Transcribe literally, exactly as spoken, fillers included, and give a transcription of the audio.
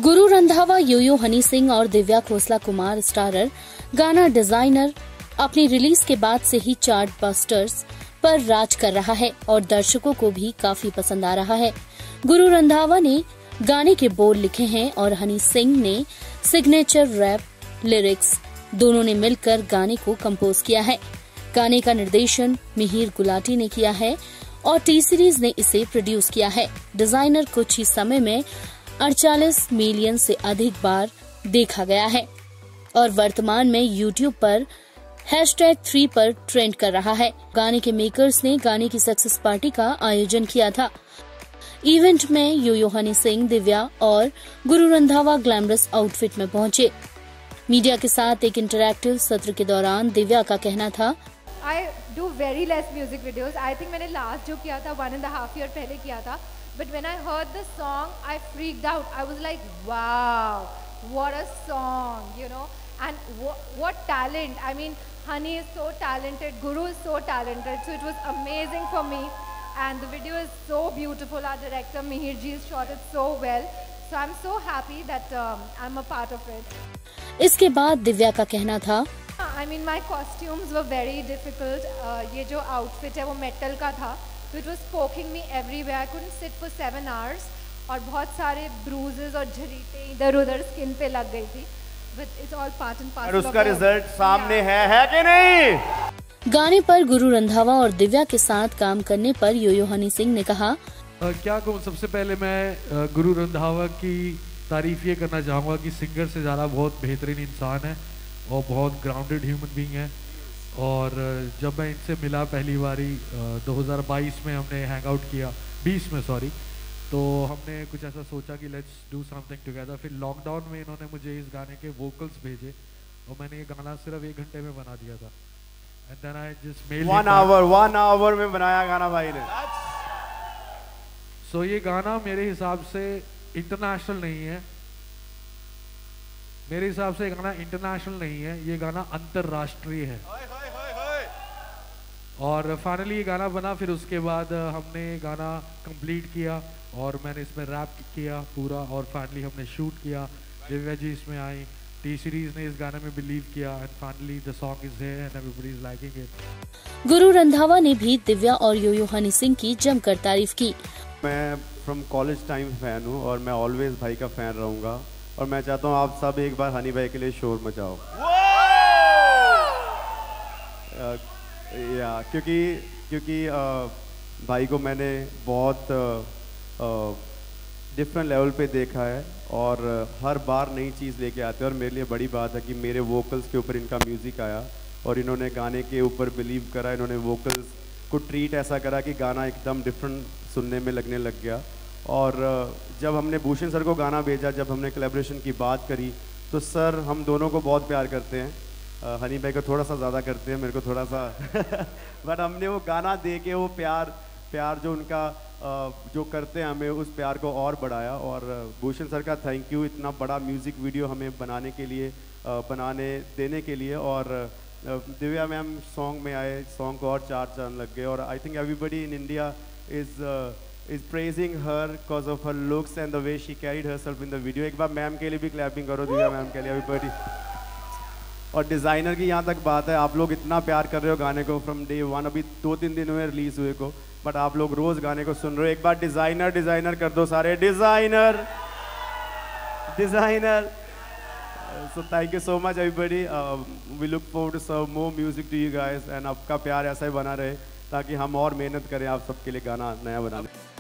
Guru Randhawa, yo-yo Honey Singh और Divya Khosla Kumar starrer गाना designer अपनी रिलीज के बाद से ही चार्ट बस्टर्स पर राज कर रहा है और दर्शकों को भी काफी पसंद आ रहा है। गुरु रंधावा ने गाने के बोल लिखे हैं और हनी सिंह ने सिग्नेचर रैप लिरिक्स दोनों ने मिलकर गाने को कंपोज किया है। गाने का निर्देशन मिहिर गुलाटी ने किया है और टी सीरीज ने इसे प्रोड्यूस किया है। डिजाइनर कुछ ही समय में अड़तालीस मिलियन से अधिक बार देखा गया है और वर्तमान में यूट्यूब पर हैशटैग थ्री पर ट्रेंड कर रहा है। गाने के मेकर्स ने गाने की सक्सेस पार्टी का आयोजन किया था। इवेंट में यो-यो हनी सिंह, दिव्या और गुरु रंधावा ग्लैमरस आउटफिट में पहुंचे। मीडिया के साथ एक इंटरैक्टिव सत्र के दौरान दिव्या का कहना था, I do very less music videos. I think मैंने लास्ट जो किया था वन एंड हाफ ईयर पहले किया था, but when I heard the song, I freaked out. I was like, wow, what a song, you know, and what, what talent. I mean, Honey is so talented, Guru is so talented, so it was amazing for me, and the video is so beautiful. Our director Mihir ji has shot it so well, so I'm so happy that um, I'm a part of it. इसके बाद दिव्या का कहना था, I mean, my costumes were very difficult. Uh, ये जो outfit है वो metal का था, so it was poking me everywhere. I couldn't sit for seven hours. और बहुत सारे bruises और झरीटे इधर उधर skin पे लग गई थी. But it's all part and parcel. और उसका रिजल्ट सामने है है कि नहीं? गाने पर गुरु रंधावा और दिव्या के साथ काम करने पर यो-यो हनी सिंह ने कहा, uh, क्या कहूँ, सबसे पहले मैं uh, गुरु रंधावा की तारीफ ये करना चाहूँगा कि सिंगर से ज़्यादा बहुत बेहतरीन इंसान है और बहुत ग्राउंडेड ह्यूमन बीइंग है। और जब मैं इनसे मिला पहली बारी दो हज़ार बाईस में, हमने हैंग आउट किया, बीस में सॉरी, तो हमने कुछ ऐसा सोचा कि लेट्स डू समथिंग टुगेदर। फिर लॉकडाउन में इन्होंने मुझे इस गाने के वोकल्स भेजे और मैंने ये गाना सिर्फ एक घंटे में बना दिया था। And then I just made one hour one hour में बनाया गाना भाई ने। सो so, ये गाना मेरे हिसाब से इंटरनेशनल नहीं है, मेरे हिसाब से गाना इंटरनेशनल नहीं है, ये गाना अंतरराष्ट्रीय है। और फाइनली ये गाना बना, फिर उसके बाद हमने गाना कंप्लीट किया और मैंने इसमें रैप किया पूरा और फाइनली हमने शूट किया। दिव्या जी इसमें आई, टी सीरीज ने इस गाने में बिलीव किया and finally the song is here and everybody is liking it. Guru Randhawa ने भी दिव्या और यो-यो हनी सिंह की जमकर तारीफ की। मैं फ्रॉम कॉलेज टाइम फैन हूँ और मैं ऑलवेज भाई का फैन रहूँगा और मैं चाहता हूँ आप सब एक बार हनी भाई के लिए शोर मचाओ। uh, या क्योंकि क्योंकि uh, भाई को मैंने बहुत डिफरेंट uh, लेवल पे देखा है और uh, हर बार नई चीज़ लेके आते हैं और मेरे लिए बड़ी बात है कि मेरे वोकल्स के ऊपर इनका म्यूज़िक आया और इन्होंने गाने के ऊपर बिलीव करा। इन्होंने वोकल्स को ट्रीट ऐसा करा कि गाना एकदम डिफरेंट सुनने में लगने लग गया। और जब हमने भूषण सर को गाना भेजा, जब हमने कोलैबोरेशन की बात करी, तो सर हम दोनों को बहुत प्यार करते हैं। हनी भाई को थोड़ा सा ज़्यादा करते हैं, मेरे को थोड़ा सा बट हमने वो गाना दे के वो प्यार प्यार जो उनका जो करते हैं हमें, उस प्यार को और बढ़ाया। और भूषण सर का थैंक यू इतना बड़ा म्यूज़िक वीडियो हमें बनाने के लिए, बनाने देने के लिए। और दिव्या मैम सॉन्ग में आए, सॉन्ग को और चार चांद लग गए और I think everybody in India is is praising her because of her looks and the way she carried herself in the video। एक बार मैम के लिए भी क्लैपिंग करो, दिव्या मैम के लिए, everybody। और डिज़ाइनर की यहाँ तक बात है, आप लोग इतना प्यार कर रहे हो गाने को फ्रॉम डे वन, अभी दो तीन दिन हुए रिलीज हुए को, बट आप लोग रोज गाने को सुन रहे हो। एक बार डिज़ाइनर डिज़ाइनर कर दो सारे, designer designer. So thank you so much everybody। uh, we look forward to serve more music to you guys and आपका प्यार ऐसा ही बना रहे ताकि हम और मेहनत करें आप सबके लिए गाना नया बनाने।